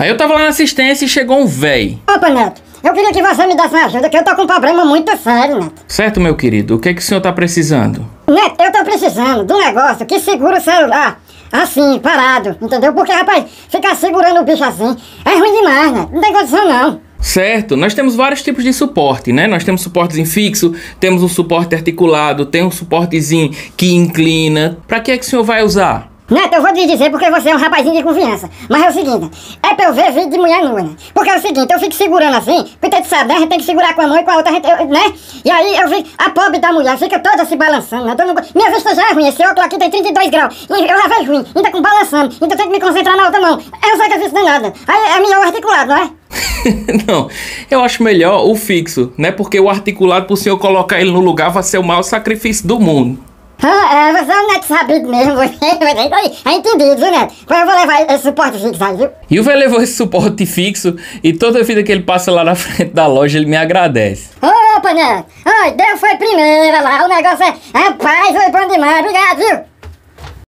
Aí eu tava lá na assistência e chegou um véi. Opa, Neto, eu queria que você me desse uma ajuda, que eu tô com um problema muito sério, Neto. Certo, meu querido, o que é que o senhor tá precisando? Neto, eu tô precisando de um negócio que segura o celular, assim, parado, entendeu? Porque, rapaz, ficar segurando o bicho assim é ruim demais, Neto, não tem condição não. Certo, nós temos vários tipos de suporte, né? Nós temos suportes em fixo, temos um suporte articulado, tem um suportezinho que inclina. Pra que é que o senhor vai usar? Neto, eu vou te dizer porque você é um rapazinho de confiança. Mas é o seguinte, é pra eu ver vídeo de mulher nua, né? Porque é o seguinte, eu fico segurando assim, porque tu sabe, né? A gente tem que segurar com a mão e com a outra, né? E aí eu fico, a pobre da mulher fica toda se balançando, né? Minha vista já é ruim, esse óculos aqui tem 32 graus. E eu já vejo ruim, ainda com balançando, então eu tenho que me concentrar na outra mão. É um sacrifício danado. Aí é melhor articulado, não é? Não, eu acho melhor o fixo, né? Porque o articulado, pro senhor colocar ele no lugar, vai ser o maior sacrifício do mundo. Você é um Neto sabido mesmo, você é entendido, viu, Neto? Pois eu vou levar esse suporte fixo aí, viu? E o velho levou esse suporte fixo e toda vida que ele passa lá na frente da loja, ele me agradece. Opa, Neto! Ai, Deus foi primeiro lá, o negócio é... Rapaz, foi bom demais, obrigado, viu?